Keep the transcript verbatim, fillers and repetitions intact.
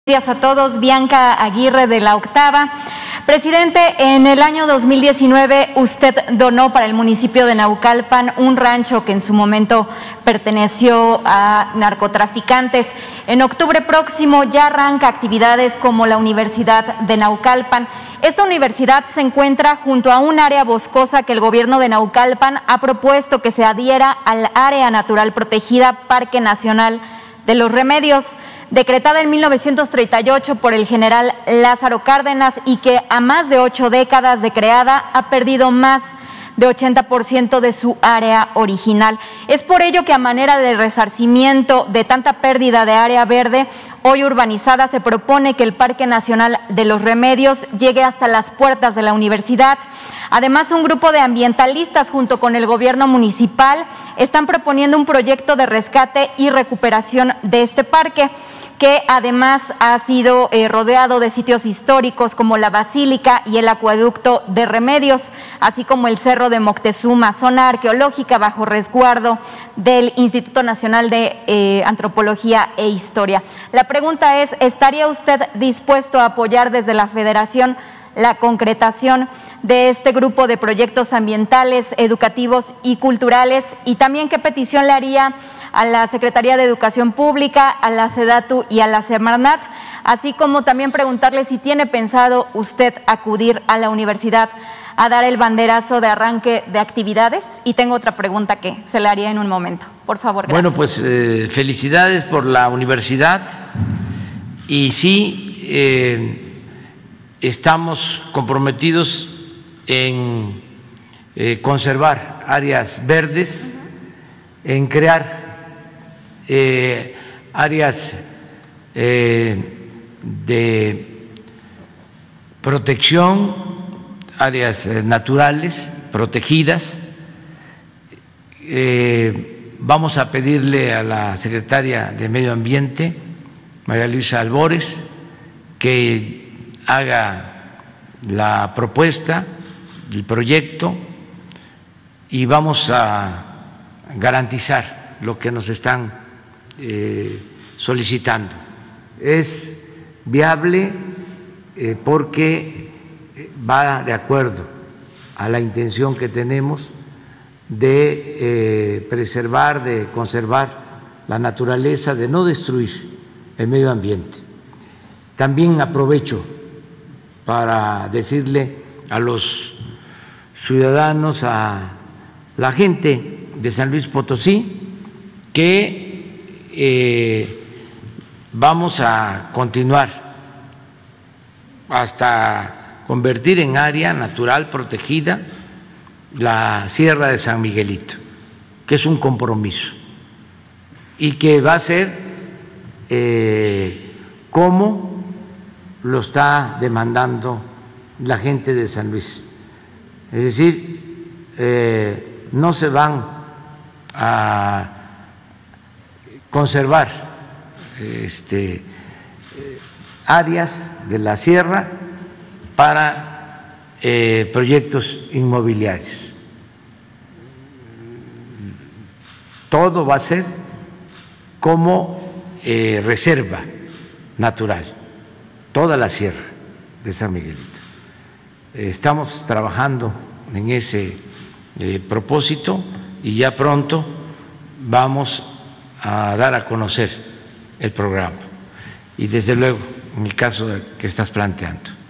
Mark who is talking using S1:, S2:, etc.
S1: Buenos días a todos. Bianca Aguirre de La Octava. Presidente, en el año dos mil diecinueve usted donó para el municipio de Naucalpan un rancho que en su momento perteneció a narcotraficantes. En octubre próximo ya arranca actividades como la Universidad de Naucalpan. Esta universidad se encuentra junto a un área boscosa que el gobierno de Naucalpan ha propuesto que se adhiera al área natural protegida Parque Nacional de los Remedios, decretada en mil novecientos treinta y ocho por el general Lázaro Cárdenas y que a más de ocho décadas de creada ha perdido más de ochenta por ciento de su área original. Es por ello que a manera de resarcimiento de tanta pérdida de área verde hoy urbanizada se propone que el Parque Nacional de los Remedios llegue hasta las puertas de la universidad. Además, un grupo de ambientalistas junto con el gobierno municipal están proponiendo un proyecto de rescate y recuperación de este parque, que además ha sido eh, rodeado de sitios históricos como la Basílica y el Acueducto de Remedios, así como el Cerro de Moctezuma, zona arqueológica bajo resguardo del Instituto Nacional de eh, Antropología e Historia. La pregunta es, ¿estaría usted dispuesto a apoyar desde la Federación la concretación de este grupo de proyectos ambientales, educativos y culturales? Y también, ¿qué petición le haría a la Secretaría de Educación Pública, a la SEDATU y a la Semarnat, así como también preguntarle si tiene pensado usted acudir a la universidad a dar el banderazo de arranque de actividades? Y tengo otra pregunta que se le haría en un momento. Por favor, gracias.
S2: Bueno, pues eh, felicidades por la universidad y sí, eh, estamos comprometidos en eh, conservar áreas verdes, en crear Eh, áreas eh, de protección, áreas eh, naturales protegidas. Eh, vamos a pedirle a la secretaria de Medio Ambiente, María Luisa Albores, que haga la propuesta, el proyecto, y vamos a garantizar lo que nos están Eh, solicitando. Es viable eh, porque va de acuerdo a la intención que tenemos de eh, preservar, de conservar la naturaleza, de no destruir el medio ambiente. También aprovecho para decirle a los ciudadanos, a la gente de San Luis Potosí, que Eh, vamos a continuar hasta convertir en área natural protegida la Sierra de San Miguelito, que es un compromiso y que va a ser eh, como lo está demandando la gente de San Luis. Es decir, eh, no se van a conservar este, áreas de la sierra para eh, proyectos inmobiliarios. Todo va a ser como eh, reserva natural, toda la sierra de San Miguelito. Estamos trabajando en ese eh, propósito y ya pronto vamos a dar a conocer el programa y desde luego en el caso que estás planteando.